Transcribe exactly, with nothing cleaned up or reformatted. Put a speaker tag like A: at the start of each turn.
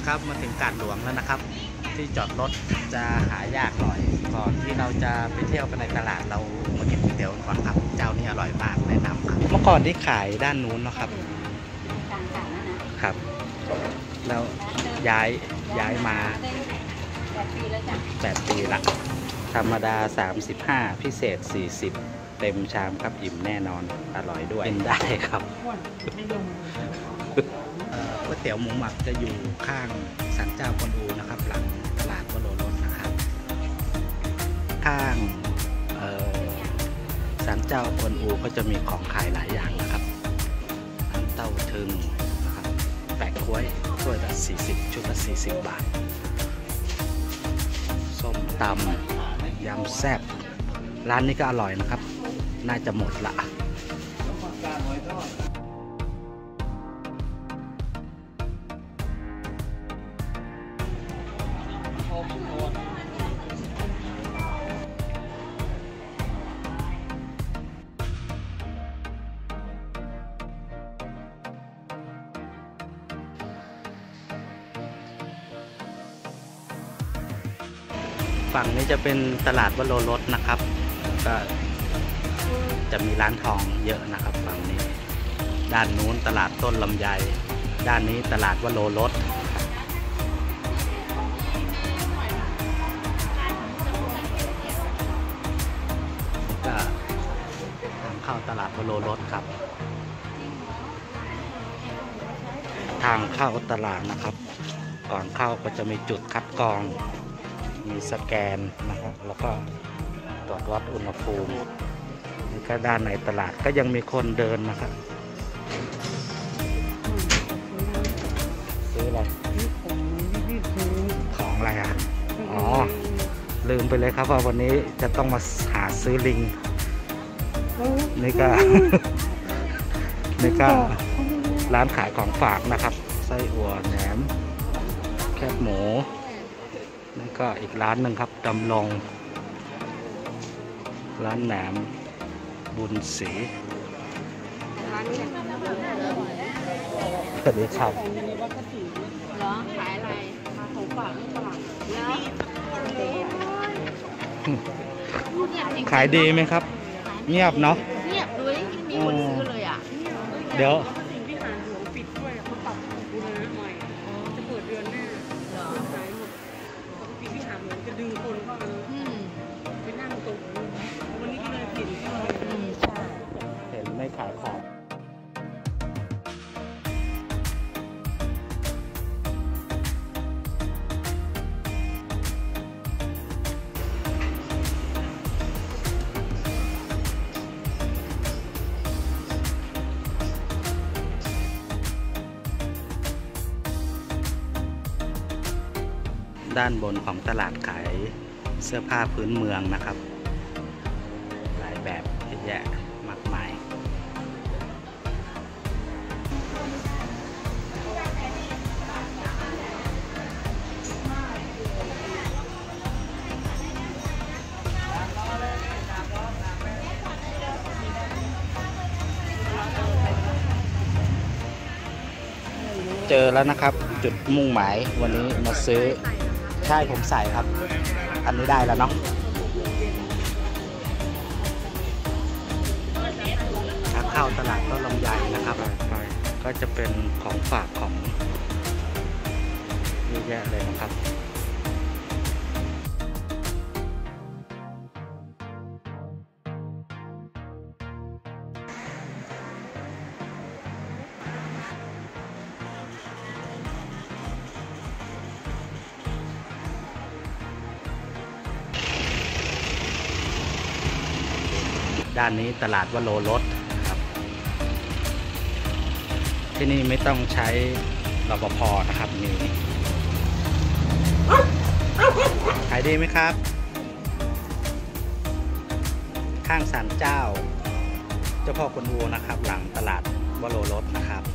A: ครับมาถึงกาดหลวงแล้วนะครับที่จอดรถจะหายากหน่อยก่อนที่เราจะไปเที่ยวกันในตลาดเรามากินก๋วยเตี๋ยวก่อนครับเจ้านี้อร่อยมากแนะนำครับเมื่อก่อนที่ขายด้านนู้นนะครับครับแล้วย้ายย้ายมาแปดปีละธรรมดาสามสิบห้าพิเศษสี่สิบเต็มชามครับอิ่มแน่นอนอร่อยด้วยกินได้ครับก๋วยเตี๋ยวหมูหมักจะอยู่ข้างศาลเจ้ากวนอูนะครับหลังตลาดวโรรสนะครับข้างศาลเจ้ากวนอูก็จะมีของขายหลายอย่างนะครับน้ำเต้าถึงนะครับแปะกล้วยถ้วยละสี่สิบชุดละสี่สิบบาทส้มตำยำแซ่บร้านนี้ก็อร่อยนะครับน่าจะหมดละฝั่งนี้จะเป็นตลาดวโรรสนะครับก็จะมีร้านทองเยอะนะครับฝั่งนี้ด้านนู้นตลาดต้นลำไยด้านนี้ตลาดวโรรสก็ทางเข้าตลาดวโรรสครับทางเข้าตลาดนะครับก่อนเข้าก็จะมีจุดคัดกรองมีสแกนนะครับแล้วก็ตรวจวัดอุณหภูมินี่ก็ด้านในตลาดก็ยังมีคนเดินนะครับซื้ออะไรของอะไรอ่ะอ๋อลืมไปเลยครับว่าวันนี้จะต้องมาหาซื้อลิงนี่ก็ นี่ก็ร้านขายของฝากนะครับไส้อั่วแหนมแคบหมูนี่ก็อีกร้านหนึ่งครับดำรงร้านแหนมบุญศรีสวัสดีครับเหรอขายอะไรมาของฝากตลาดแล้วขายดีไหมครับเงียบเนาะ
B: เงียบเลยไม่มีคนซื้อเลยอ่ะ
A: เดี๋ยว
C: สิ่งที่หาหลวงปิดด้วยเขาปรับบูรณะใหม่จะเปิดเดือนหน้าขายหมดปกติที่หาหลวงจะดึงคนเข้ามาไปนั่งตรงวันนี้ก็เลยปิด
A: เห็นไม่ขายของด้านบนของตลาดขายเสื้อผ้าพื้นเมืองนะครับหลายแบบเยอะแยะมากมายเจอแล้วนะครับจุดมุ่งหมายวันนี้มาซื้อใช่ผมใส่ครับอันนี้ได้แล้วเนาะถ้าเข้าตลาดต้นลำไยนะครับไปก็จะเป็นของฝากของเยอะแยะเลยนะครับด้านนี้ตลาดวโรรสครับที่นี่ไม่ต้องใช้รปภ.นะครับมีขายดีไหมครับข้างศาลเจ้าเจ้าพ่อกวนอูนะครับหลังตลาดวโรรสนะครับ